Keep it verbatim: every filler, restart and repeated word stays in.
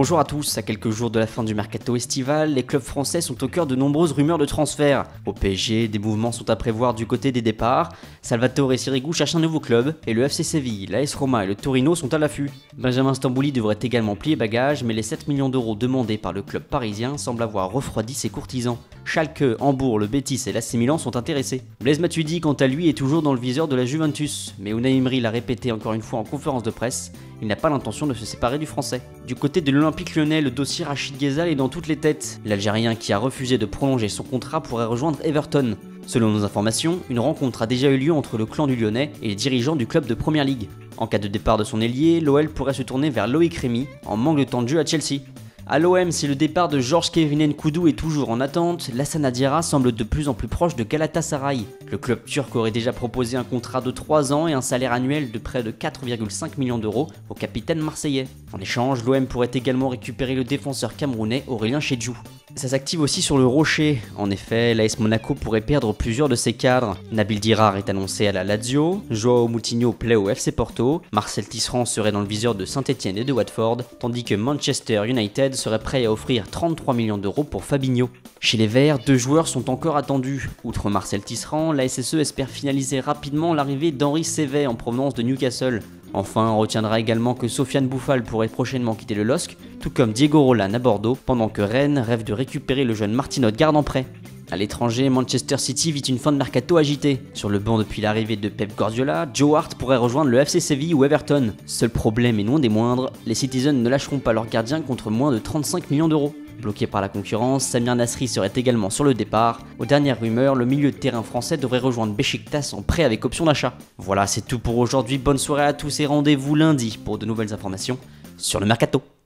Bonjour à tous, à quelques jours de la fin du mercato estival, les clubs français sont au cœur de nombreuses rumeurs de transfert. Au P S G, des mouvements sont à prévoir du côté des départs, Salvatore Sirigu cherche un nouveau club, et le F C Séville, l'A S Roma et le Torino sont à l'affût. Benjamin Stambouli devrait également plier bagages, mais les sept millions d'euros demandés par le club parisien semblent avoir refroidi ses courtisans. Schalke, Hambourg, le Betis et l'A C Milan sont intéressés. Blaise Matuidi, quant à lui, est toujours dans le viseur de la Juventus, mais Unai Emery l'a répété encore une fois en conférence de presse, il n'a pas l'intention de se séparer du français. Du côté de l'Olympique Lyonnais, le dossier Rachid Ghezal est dans toutes les têtes. L'Algérien qui a refusé de prolonger son contrat pourrait rejoindre Everton. Selon nos informations, une rencontre a déjà eu lieu entre le clan du Lyonnais et les dirigeants du club de Première Ligue. En cas de départ de son ailier, l'O L pourrait se tourner vers Loïc Rémy, en manque de temps de jeu à Chelsea. À l'O M, si le départ de Georges Kevin Nkoudou est toujours en attente, Lassana Diarra semble de plus en plus proche de Galatasaray. Le club turc aurait déjà proposé un contrat de trois ans et un salaire annuel de près de quatre virgule cinq millions d'euros au capitaine marseillais. En échange, l'O M pourrait également récupérer le défenseur camerounais Aurélien Chedjou. Ça s'active aussi sur le Rocher. En effet, l'A S Monaco pourrait perdre plusieurs de ses cadres. Nabil Dirar est annoncé à la Lazio, Joao Moutinho plaît au F C Porto, Marcel Tisserand serait dans le viseur de Saint-Etienne et de Watford, tandis que Manchester United serait prêt à offrir trente-trois millions d'euros pour Fabinho. Chez les Verts, deux joueurs sont encore attendus. Outre Marcel Tisserand, la S S E espère finaliser rapidement l'arrivée d'Henri Saivet en provenance de Newcastle. Enfin, on retiendra également que Sofiane Bouffal pourrait prochainement quitter le L O S C, tout comme Diego Roland à Bordeaux, pendant que Rennes rêve de récupérer le jeune Martin Odegaard en prêt. À l'étranger, Manchester City vit une fin de mercato agitée. Sur le banc depuis l'arrivée de Pep Guardiola, Joe Hart pourrait rejoindre le F C Séville ou Everton. Seul problème et non des moindres, les Citizens ne lâcheront pas leur gardien contre moins de trente-cinq millions d'euros. Bloqué par la concurrence, Samir Nasri serait également sur le départ. Aux dernières rumeurs, le milieu de terrain français devrait rejoindre Beşiktaş en prêt avec option d'achat. Voilà, c'est tout pour aujourd'hui, bonne soirée à tous et rendez-vous lundi pour de nouvelles informations sur le mercato.